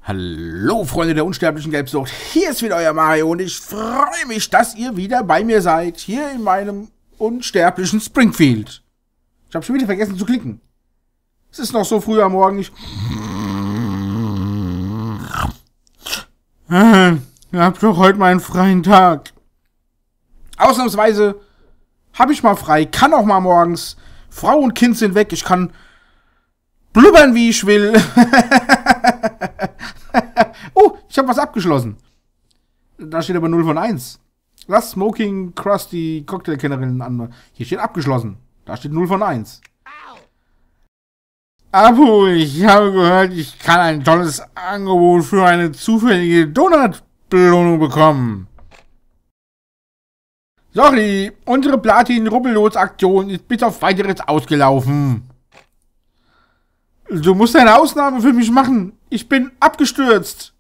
Hallo Freunde der unsterblichen Gelbsucht, hier ist wieder euer Mario und ich freue mich, dass ihr wieder bei mir seid, hier in meinem unsterblichen Springfield. Ich habe schon wieder vergessen zu klicken. Es ist noch so früh am Morgen, ich hab doch heute meinen freien Tag. Ausnahmsweise habe ich mal frei, kann auch mal morgens. Frau und Kind sind weg, ich kann blubbern, wie ich will. Oh, ich habe was abgeschlossen. Da steht aber 0 von 1. Lass Smoking Krusty Cocktailkennerin an. Hier steht abgeschlossen. Da steht 0 von 1. Apu, ich habe gehört, ich kann ein tolles Angebot für eine zufällige Donut-Belohnung bekommen. Sorry, unsere Platin-Rubbellos-Aktion ist bis auf Weiteres ausgelaufen. Du musst eine Ausnahme für mich machen. Ich bin abgestürzt.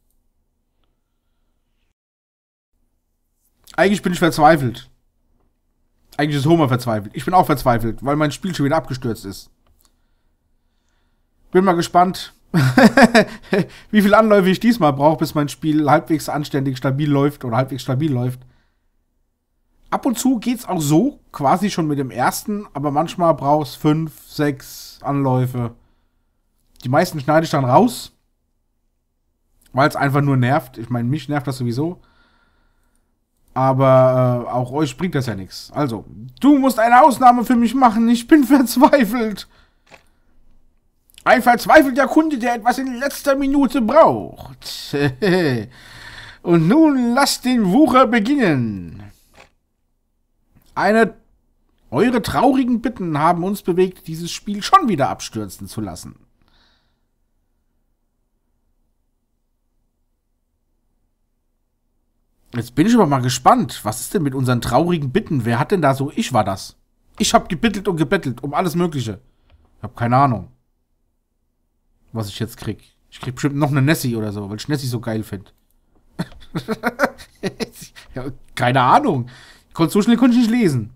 Eigentlich bin ich verzweifelt. Eigentlich ist Homer verzweifelt. Ich bin auch verzweifelt, weil mein Spiel schon wieder abgestürzt ist. Bin mal gespannt, wie viele Anläufe ich diesmal brauche, bis mein Spiel halbwegs anständig stabil läuft oder halbwegs stabil läuft. Ab und zu geht's auch so, quasi schon mit dem ersten, aber manchmal brauchst 5, 6 Anläufe. Die meisten schneide ich dann raus, weil es einfach nur nervt. Ich meine, mich nervt das sowieso. Aber auch euch bringt das ja nichts. Also, du musst eine Ausnahme für mich machen. Ich bin verzweifelt. Ein verzweifelter Kunde, der etwas in letzter Minute braucht. Und nun lasst den Wucher beginnen. Eure traurigen Bitten haben uns bewegt, dieses Spiel schon wieder abstürzen zu lassen. Jetzt bin ich aber mal gespannt. Was ist denn mit unseren traurigen Bitten? Wer hat denn da so? Ich war das. Ich habe gebettelt und gebettelt um alles Mögliche. Ich habe keine Ahnung, was ich jetzt krieg. Ich krieg bestimmt noch eine Nessie oder so, weil ich Nessie so geil finde. Ja, keine Ahnung. So schnell konnte ich nicht lesen.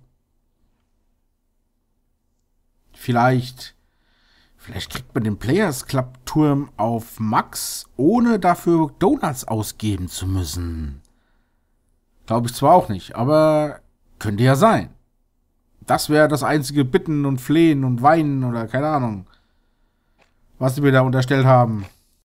Vielleicht kriegt man den Players Club Turm auf Max, ohne dafür Donuts ausgeben zu müssen. Glaube ich zwar auch nicht, aber könnte ja sein. Das wäre das einzige Bitten und Flehen und Weinen oder keine Ahnung, was sie mir da unterstellt haben.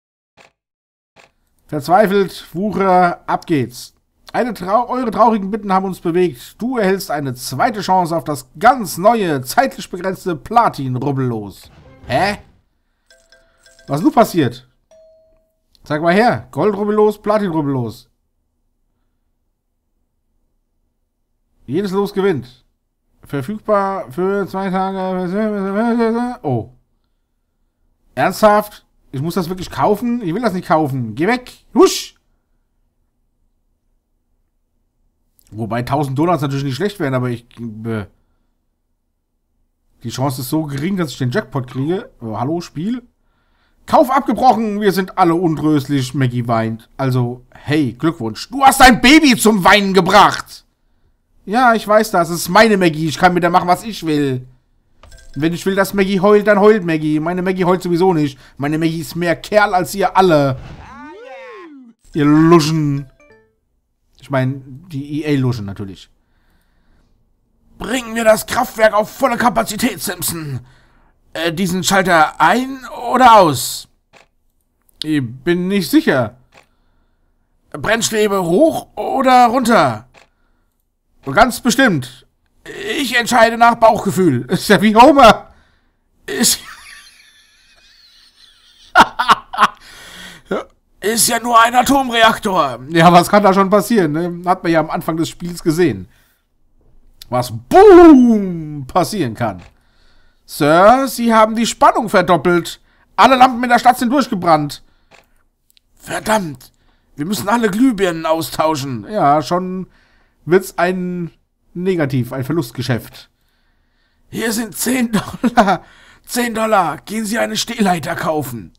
Verzweifelt, Wucher, ab geht's. Eure traurigen Bitten haben uns bewegt. Du erhältst eine zweite Chance auf das ganz neue, zeitlich begrenzte Platin-Rubbellos. Hä? Was ist nun passiert? Sag mal her. Gold-Rubbellos, Platin-Rubbellos. Jedes Los gewinnt. Verfügbar für 2 Tage. Oh. Ernsthaft? Ich muss das wirklich kaufen? Ich will das nicht kaufen. Geh weg. Husch! Wobei 1000 Donuts natürlich nicht schlecht wären, aber die Chance ist so gering, dass ich den Jackpot kriege. Oh, hallo, Spiel? Kauf abgebrochen, wir sind alle untröstlich, Maggie weint. Also, hey, Glückwunsch. Du hast dein Baby zum Weinen gebracht. Ja, ich weiß das, es ist meine Maggie, ich kann mit der machen, was ich will. Wenn ich will, dass Maggie heult, dann heult Maggie. Meine Maggie heult sowieso nicht. Meine Maggie ist mehr Kerl als ihr alle. Ihr Luschen. Ich meine, die EA-Luschen natürlich. Bringen wir das Kraftwerk auf volle Kapazität, Simpson. Diesen Schalter ein oder aus? Ich bin nicht sicher. Brennstäbe hoch oder runter? Ganz bestimmt. Ich entscheide nach Bauchgefühl. Ist ja wie Homer. Ist ja nur ein Atomreaktor. Ja, was kann da schon passieren? Ne? Hat man ja am Anfang des Spiels gesehen. Was boom passieren kann. Sir, Sie haben die Spannung verdoppelt. Alle Lampen in der Stadt sind durchgebrannt. Verdammt. Wir müssen alle Glühbirnen austauschen. Ja, schon wird's ein Verlustgeschäft. Hier sind $10. $10. Gehen Sie eine Stehleiter kaufen.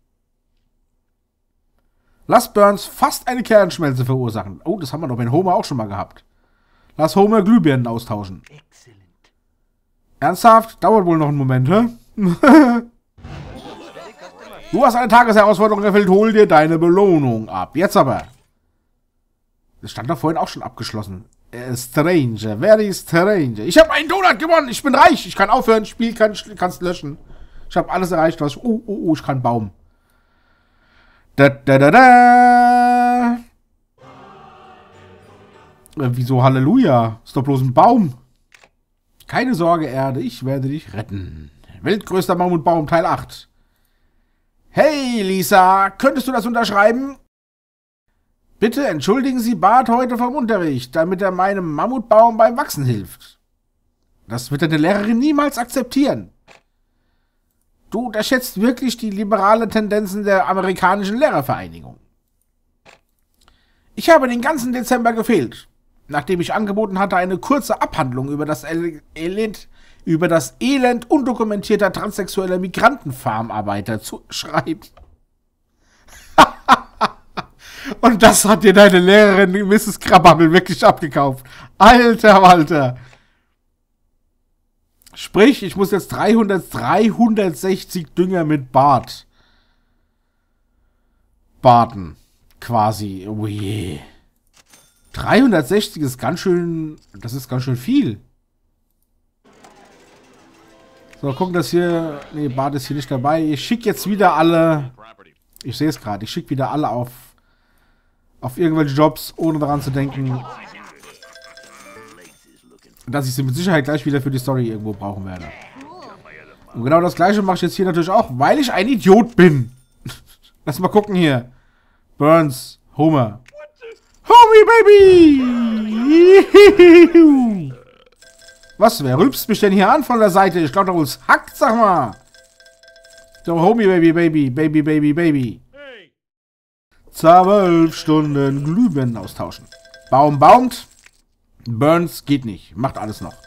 Lass Burns fast eine Kernschmelze verursachen. Oh, das haben wir doch mit Homer auch schon mal gehabt. Lass Homer Glühbirnen austauschen. Excellent. Ernsthaft? Dauert wohl noch einen Moment, hä? Du hast eine Tagesherausforderung erfüllt, hol dir deine Belohnung ab. Jetzt aber. Das stand doch vorhin auch schon abgeschlossen. Strange, very strange. Ich habe einen Donut gewonnen, ich bin reich, ich kann aufhören, Spiel kannst löschen. Ich habe alles erreicht, was ich... Oh, ich kann Baum. Wieso Halleluja? Ist doch bloß ein Baum. Keine Sorge, Erde, ich werde dich retten. Weltgrößter Mammutbaum, Teil 8. Hey, Lisa, könntest du das unterschreiben? Bitte entschuldigen Sie Bart heute vom Unterricht, damit er meinem Mammutbaum beim Wachsen hilft. Das wird deine Lehrerin niemals akzeptieren. Du unterschätzt wirklich die liberalen Tendenzen der amerikanischen Lehrervereinigung. Ich habe den ganzen Dezember gefehlt, nachdem ich angeboten hatte, eine kurze Abhandlung über das Elend undokumentierter transsexueller Migrantenfarmarbeiter zu schreiben. Und das hat dir deine Lehrerin Mrs. Krabappel wirklich abgekauft. Alter Walter. Sprich, ich muss jetzt 360 Dünger mit Bart baden. Quasi. Oh je. 360 ist ganz schön... Das ist ganz schön viel. So, gucken, dass hier... Nee, Bart ist hier nicht dabei. Ich schicke jetzt wieder alle... Ich sehe es gerade. Ich schicke wieder alle auf irgendwelche Jobs, ohne daran zu denken, dass ich sie mit Sicherheit gleich wieder für die Story irgendwo brauchen werde. Und genau das gleiche mache ich jetzt hier natürlich auch, weil ich ein Idiot bin. Lass mal gucken hier. Burns, Homer. Homie, Baby! Was, wer rülpst mich denn hier an von der Seite? Ich glaube, da wohl's hackt, sag mal. So, Homie, Baby. 12 Stunden Glühbirnen austauschen. Baum baumt. Burns geht nicht. Macht alles noch.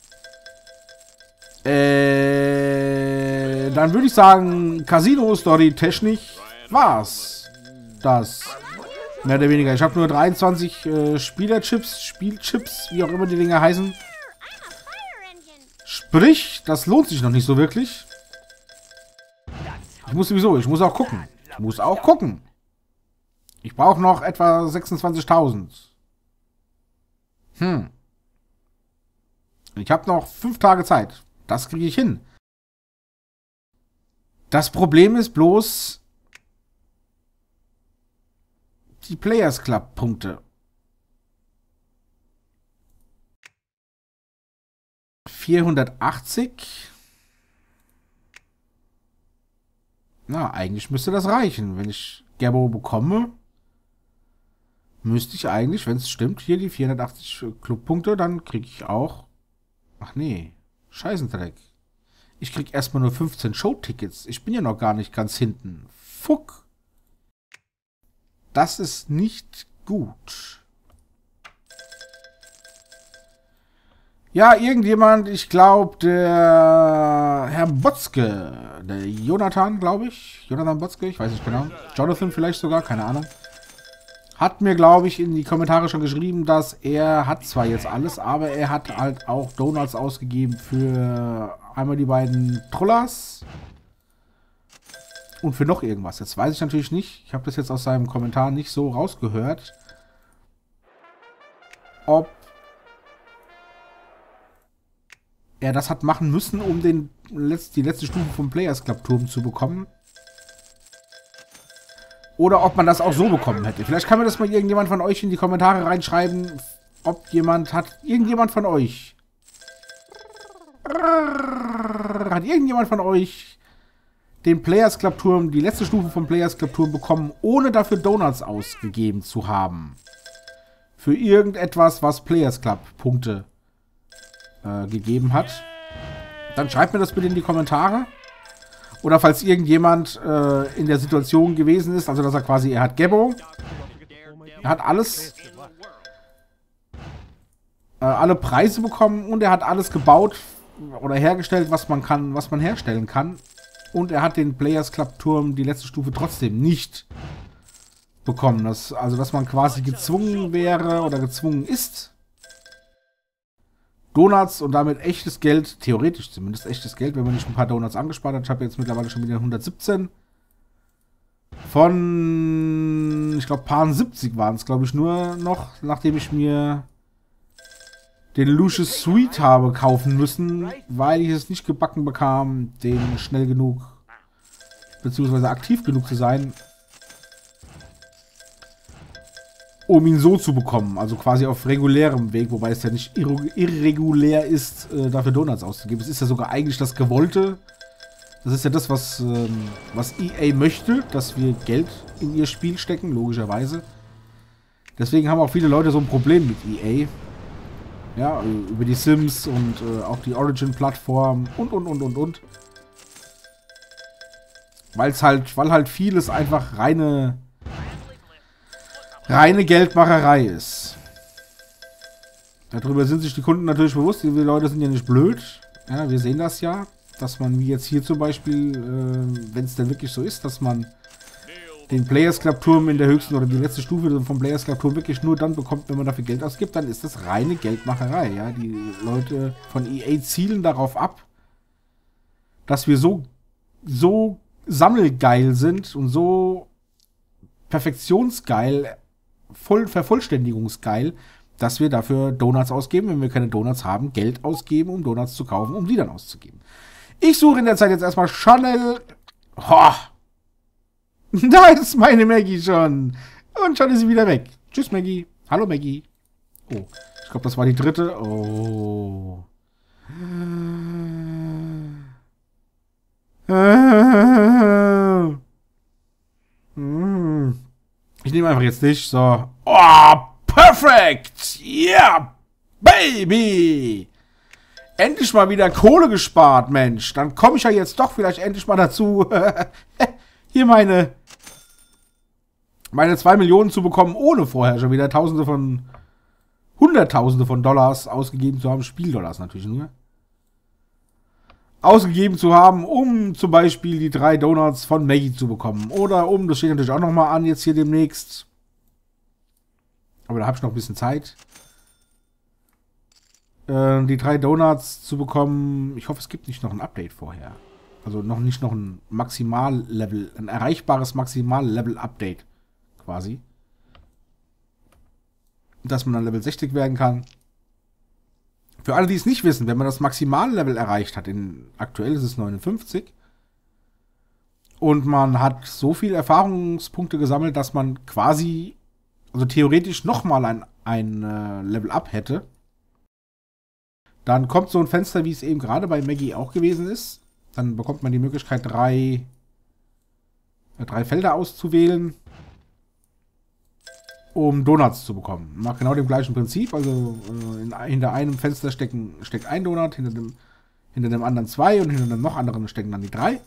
Dann würde ich sagen, Casino-Story technisch war's. Das. Mehr oder weniger. Ich habe nur 23 Spielchips, wie auch immer die Dinger heißen. Sprich, das lohnt sich noch nicht so wirklich. Ich muss auch gucken. Ich brauche noch etwa 26.000. Ich habe noch 5 Tage Zeit. Das kriege ich hin. Das Problem ist bloß die Players Club Punkte. 480. Na, eigentlich müsste das reichen. Wenn ich Gabbo bekomme, müsste ich eigentlich, wenn es stimmt, hier die 480 Clubpunkte, dann kriege ich auch... Ach nee, Scheißendreck. Ich krieg erstmal nur 15 Showtickets. Ich bin ja noch gar nicht ganz hinten. Fuck. Das ist nicht gut. Ja, irgendjemand, ich glaube, der Herr Botzke, der Jonathan, glaube ich. Jonathan Botzke, ich weiß nicht genau. Jonathan vielleicht sogar, keine Ahnung. Hat mir, glaube ich, in die Kommentare schon geschrieben, dass er hat zwar jetzt alles, aber er hat halt auch Donuts ausgegeben für einmal die beiden Trollers und für noch irgendwas. Jetzt weiß ich natürlich nicht, ich habe das jetzt aus seinem Kommentar nicht so rausgehört, ob er das hat machen müssen, um die letzte Stufe vom Players Club Turm zu bekommen. Oder ob man das auch so bekommen hätte. Vielleicht kann mir das mal irgendjemand von euch in die Kommentare reinschreiben, ob irgendjemand von euch den Players Club Turm, die letzte Stufe vom Players Club Turm bekommen, ohne dafür Donuts ausgegeben zu haben. Für irgendetwas, was Players Club Punkte gegeben hat. Dann schreibt mir das bitte in die Kommentare. Oder falls irgendjemand in der Situation gewesen ist, also dass er quasi, er hat Gabbo, er hat alles, alle Preise bekommen und er hat alles gebaut oder hergestellt, was man herstellen kann. Und er hat den Players Club Turm, die letzte Stufe, trotzdem nicht bekommen. Dass man quasi gezwungen wäre oder gezwungen ist, Donuts und damit echtes Geld, theoretisch zumindest echtes Geld, wenn man nicht ein paar Donuts angespart hat. Ich habe jetzt mittlerweile schon wieder 117. Von, ich glaube, Paar 70 waren es, glaube ich, nur noch, nachdem ich mir den Lucius Sweet habe kaufen müssen, weil ich es nicht gebacken bekam, den schnell genug, beziehungsweise aktiv genug zu sein, um ihn so zu bekommen. Also quasi auf regulärem Weg, wobei es ja nicht irregulär ist, dafür Donuts auszugeben. Es ist ja sogar eigentlich das Gewollte. Das ist ja das, was EA möchte, dass wir Geld in ihr Spiel stecken, logischerweise. Deswegen haben auch viele Leute so ein Problem mit EA. Ja, über die Sims und auch die Origin-Plattform und. Weil halt vieles einfach reine Geldmacherei ist. Darüber sind sich die Kunden natürlich bewusst. Die Leute sind ja nicht blöd. Ja, wir sehen das ja. Dass man, wie jetzt hier zum Beispiel, wenn es denn wirklich so ist, dass man den Players Club Turm in der höchsten oder die letzte Stufe vom Players Club Turm wirklich nur dann bekommt, wenn man dafür Geld ausgibt, dann ist das reine Geldmacherei. Ja? Die Leute von EA zielen darauf ab, dass wir so sammelgeil sind und so perfektionsgeil, vervollständigungsgeil, dass wir dafür Donuts ausgeben, wenn wir keine Donuts haben, Geld ausgeben, um Donuts zu kaufen, um die dann auszugeben. Ich suche in der Zeit jetzt erstmal Chanel. Oh. Da ist meine Maggie schon. Und schon ist sie wieder weg. Tschüss, Maggie. Hallo, Maggie. Oh, ich glaube, das war die dritte. Oh. Ich nehme einfach jetzt nicht. So. Oh, perfekt. Yeah, baby. Endlich mal wieder Kohle gespart, Mensch. Dann komme ich ja jetzt doch vielleicht endlich mal dazu, hier meine 2 Millionen zu bekommen, ohne vorher schon wieder Hunderttausende von Dollars ausgegeben zu haben. Spieldollars natürlich nur. Ausgegeben zu haben, um zum Beispiel die 3 Donuts von Maggie zu bekommen. Oder das steht natürlich auch nochmal an, jetzt hier demnächst. Aber da habe ich noch ein bisschen Zeit. Die 3 Donuts zu bekommen. Ich hoffe, es gibt nicht noch ein Update vorher. Also nicht noch ein Maximallevel, ein erreichbares Maximallevel-Update quasi. Dass man dann Level 60 werden kann. Für alle, die es nicht wissen, wenn man das Maximallevel erreicht hat, aktuell ist es 59, und man hat so viele Erfahrungspunkte gesammelt, dass man quasi, also theoretisch nochmal ein Level-Up hätte, dann kommt so ein Fenster, wie es eben gerade bei Maggie auch gewesen ist. Dann bekommt man die Möglichkeit, 3 Felder auszuwählen, um Donuts zu bekommen. Nach genau dem gleichen Prinzip. Also hinter einem Fenster steckt ein Donut, hinter dem anderen 2 und hinter dem noch anderen stecken dann die 3.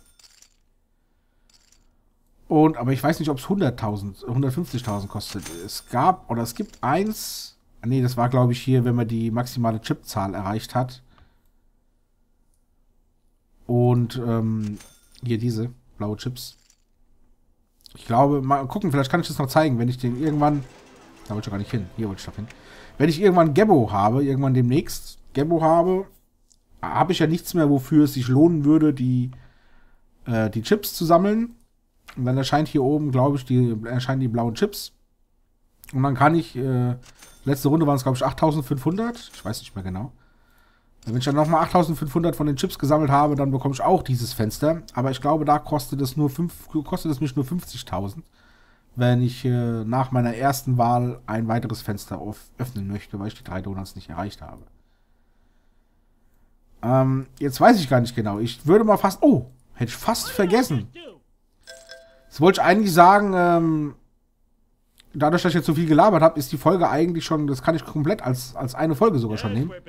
Aber ich weiß nicht, ob es 150.000 kostet. Es gibt eins. Nee, das war, glaube ich, hier, wenn man die maximale Chipzahl erreicht hat. Und hier diese blaue Chips. Ich glaube, mal gucken, vielleicht kann ich das noch zeigen, wenn ich den irgendwann... Da wollte ich gar nicht hin. Hier wollte ich doch hin. Wenn ich irgendwann Gabbo habe, irgendwann demnächst Gabbo habe ich ja nichts mehr, wofür es sich lohnen würde, die Chips zu sammeln. Und dann erscheint hier oben, glaube ich, erscheinen die blauen Chips. Und dann kann ich... letzte Runde waren es, glaube ich, 8.500. Ich weiß nicht mehr genau. Wenn ich dann nochmal 8.500 von den Chips gesammelt habe, dann bekomme ich auch dieses Fenster. Aber ich glaube, da kostet es mich nur 50.000, wenn ich nach meiner ersten Wahl ein weiteres Fenster öffnen möchte, weil ich die 3 Donuts nicht erreicht habe. Jetzt weiß ich gar nicht genau. Ich würde mal fast... Oh, hätte ich fast vergessen. Das wollte ich eigentlich sagen, dadurch, dass ich jetzt so viel gelabert habe, ist die Folge eigentlich schon... Das kann ich komplett als eine Folge sogar schon nehmen.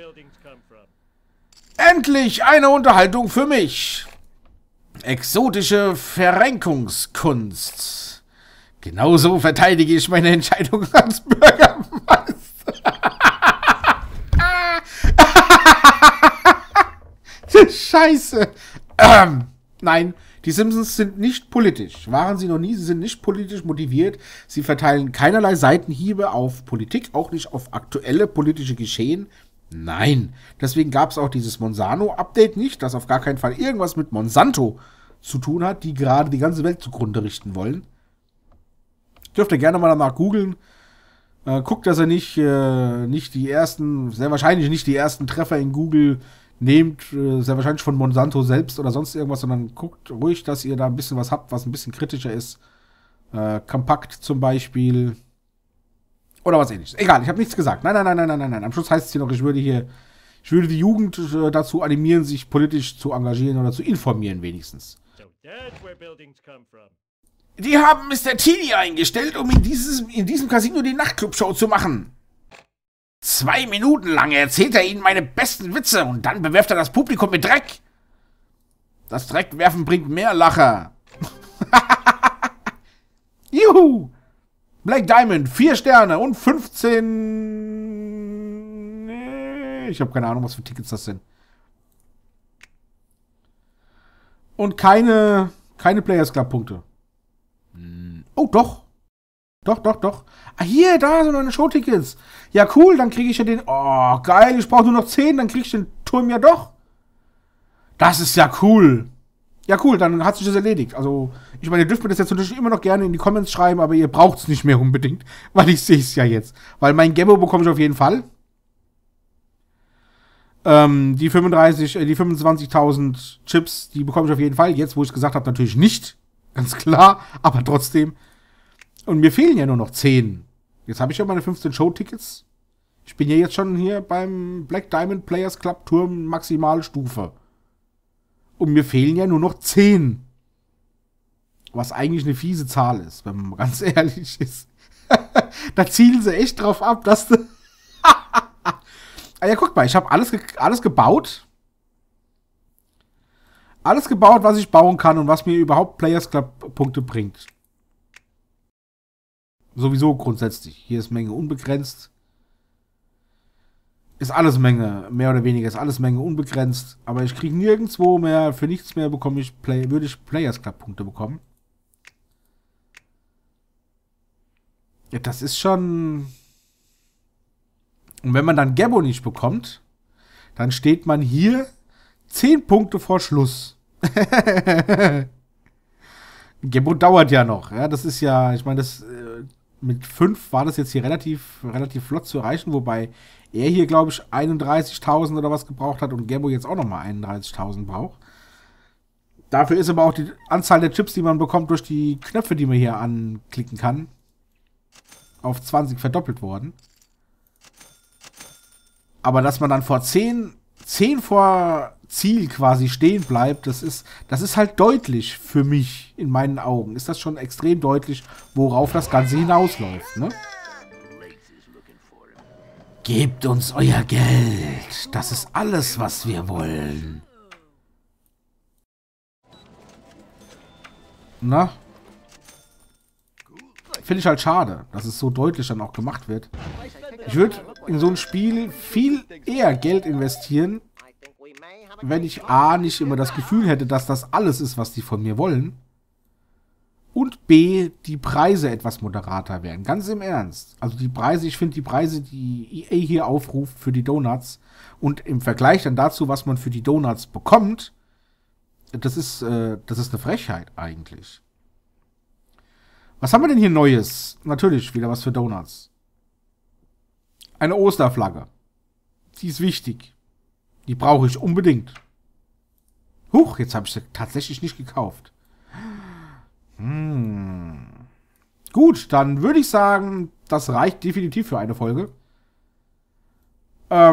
Endlich eine Unterhaltung für mich. Exotische Verrenkungskunst. Genauso verteidige ich meine Entscheidung als Bürgermeister. Scheiße. Nein, die Simpsons sind nicht politisch. Waren sie noch nie, sie sind nicht politisch motiviert. Sie verteilen keinerlei Seitenhiebe auf Politik, auch nicht auf aktuelle politische Geschehen. Nein, deswegen gab es auch dieses Monsanto-Update nicht, das auf gar keinen Fall irgendwas mit Monsanto zu tun hat, die gerade die ganze Welt zugrunde richten wollen. Dürft ihr gerne mal danach googeln. Guckt, dass er nicht die ersten, sehr wahrscheinlich nicht die ersten Treffer in Google nehmt, sehr wahrscheinlich von Monsanto selbst oder sonst irgendwas, sondern guckt ruhig, dass ihr da ein bisschen was habt, was ein bisschen kritischer ist. Kompakt zum Beispiel. Oder was ähnliches. Egal, ich habe nichts gesagt. Nein. Am Schluss heißt es hier noch, ich würde die Jugend dazu animieren, sich politisch zu engagieren oder zu informieren wenigstens. Die haben Mr. Teeny eingestellt, um in diesem Casino die Nachtclub-Show zu machen. 2 Minuten lang erzählt er ihnen meine besten Witze und dann bewirft er das Publikum mit Dreck. Das Dreckwerfen bringt mehr Lacher. Juhu! Black Diamond, 4 Sterne und 15... Ich habe keine Ahnung, was für Tickets das sind. Und keine Players Club Punkte. Oh, doch. Doch. Ah, hier, da sind meine Showtickets. Ja, cool, dann kriege ich ja den... Oh, geil, ich brauche nur noch 10, dann kriege ich den Turm ja doch. Das ist ja cool. Ja, cool, dann hat sich das erledigt. Also, ich meine, ihr dürft mir das jetzt natürlich immer noch gerne in die Comments schreiben, aber ihr braucht es nicht mehr unbedingt, weil ich sehe es ja jetzt. Weil mein Gabbo bekomme ich auf jeden Fall. Die 25.000 Chips, die bekomme ich auf jeden Fall. Jetzt, wo ich es gesagt habe, natürlich nicht. Ganz klar, aber trotzdem. Und mir fehlen ja nur noch 10. Jetzt habe ich ja meine 15 Showtickets. Ich bin ja jetzt schon hier beim Black Diamond Players Club Turm Maximalstufe. Und mir fehlen ja nur noch 10. Was eigentlich eine fiese Zahl ist, wenn man ganz ehrlich ist. Da zielen sie echt drauf ab, dass du... Ja, guck mal, ich habe alles gebaut. Alles gebaut, was ich bauen kann und was mir überhaupt Players Club Punkte bringt. Sowieso grundsätzlich. Hier ist Menge unbegrenzt. Ist alles Menge, mehr oder weniger ist alles Menge unbegrenzt. Aber ich kriege nirgendwo mehr, für nichts mehr würde ich Players Club Punkte bekommen. Ja, das ist schon... Und wenn man dann Gabbo nicht bekommt, dann steht man hier 10 Punkte vor Schluss. Gabbo dauert ja noch. Ja, das ist ja, ich meine, mit 5 war das jetzt hier relativ flott zu erreichen, wobei er hier, glaube ich, 31.000 oder was gebraucht hat und Gabbo jetzt auch nochmal 31.000 braucht. Dafür ist aber auch die Anzahl der Chips, die man bekommt, durch die Knöpfe, die man hier anklicken kann, auf 20 verdoppelt worden. Aber dass man dann vor 10 vor Ziel quasi stehen bleibt, das ist halt deutlich für mich, in meinen Augen. Ist das schon extrem deutlich, worauf das Ganze hinausläuft, ne? Gebt uns euer Geld. Das ist alles, was wir wollen. Na? Finde ich halt schade, dass es so deutlich dann auch gemacht wird. Ich würde in so ein Spiel viel eher Geld investieren, wenn ich A, nicht immer das Gefühl hätte, dass das alles ist, was die von mir wollen. Und B, die Preise etwas moderater wären. Ganz im Ernst. Also die Preise, ich finde die Preise, die EA hier aufruft für die Donuts und im Vergleich dann dazu, was man für die Donuts bekommt, das ist eine Frechheit eigentlich. Was haben wir denn hier Neues? Natürlich wieder was für Donuts. Eine Osterflagge. Die ist wichtig. Die brauche ich unbedingt. Huch, jetzt habe ich sie tatsächlich nicht gekauft. Gut, dann würde ich sagen, das reicht definitiv für eine Folge. Ja,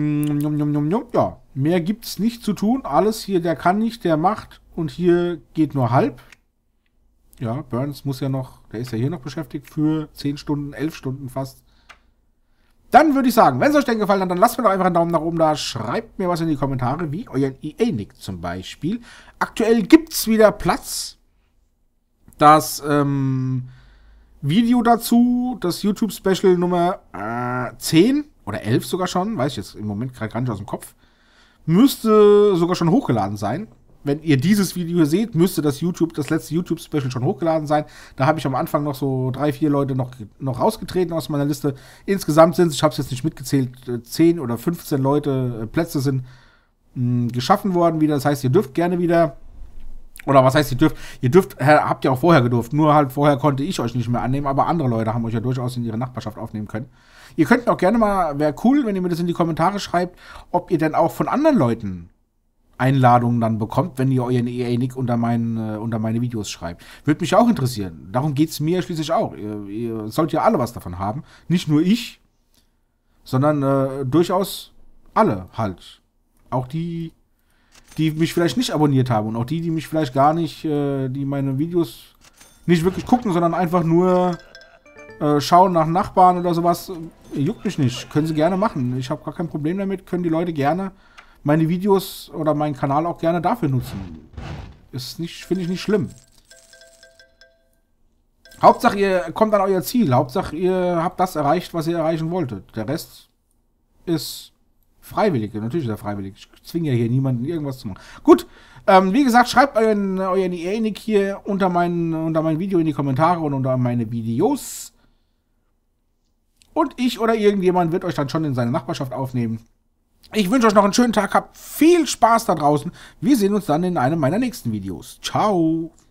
mehr gibt es nicht zu tun. Alles hier, der kann nicht, der macht. Und hier geht nur halb. Ja, Burns muss ja noch, der ist ja hier noch beschäftigt für 10 Stunden, 11 Stunden fast. Dann würde ich sagen, wenn es euch denn gefallen hat, dann lasst mir doch einfach einen Daumen nach oben da. Schreibt mir was in die Kommentare, wie euer EA-Nick zum Beispiel. Aktuell gibt es wieder Platz. Das Video dazu, das YouTube-Special Nummer 10 oder 11 sogar schon, weiß ich jetzt im Moment gerade gar nicht aus dem Kopf, müsste sogar schon hochgeladen sein. Wenn ihr dieses Video hier seht, müsste das letzte YouTube-Special schon hochgeladen sein. Da habe ich am Anfang noch so 3, 4 Leute noch rausgetreten aus meiner Liste. Insgesamt sind es, ich habe es jetzt nicht mitgezählt, 10 oder 15 Plätze sind geschaffen worden wieder. Das heißt, ihr dürft gerne wieder Oder was heißt, ihr dürft, habt ja auch vorher gedurft, nur halt vorher konnte ich euch nicht mehr annehmen, aber andere Leute haben euch ja durchaus in ihre Nachbarschaft aufnehmen können. Ihr könnt auch gerne mal, wäre cool, wenn ihr mir das in die Kommentare schreibt, ob ihr denn auch von anderen Leuten Einladungen dann bekommt, wenn ihr euren EA-Nick unter meine Videos schreibt. Würde mich auch interessieren. Darum geht es mir schließlich auch. Ihr sollt ja alle was davon haben. Nicht nur ich, sondern durchaus alle halt. Auch die mich vielleicht nicht abonniert haben und auch die mich vielleicht gar nicht, die meine Videos nicht wirklich gucken, sondern einfach nur schauen nach Nachbarn oder sowas. Juckt mich nicht. Können sie gerne machen. Ich habe gar kein Problem damit. Können die Leute gerne meine Videos oder meinen Kanal auch gerne dafür nutzen. Finde ich nicht schlimm. Hauptsache, ihr kommt an euer Ziel. Hauptsache, ihr habt das erreicht, was ihr erreichen wolltet. Der Rest ist freiwillig. Natürlich ist er freiwillig. Ich zwinge ja hier niemanden, irgendwas zu machen. Gut, wie gesagt, schreibt euren EA-Nick hier unter mein Video in die Kommentare und unter meine Videos. Und ich oder irgendjemand wird euch dann schon in seine Nachbarschaft aufnehmen. Ich wünsche euch noch einen schönen Tag. Habt viel Spaß da draußen. Wir sehen uns dann in einem meiner nächsten Videos. Ciao.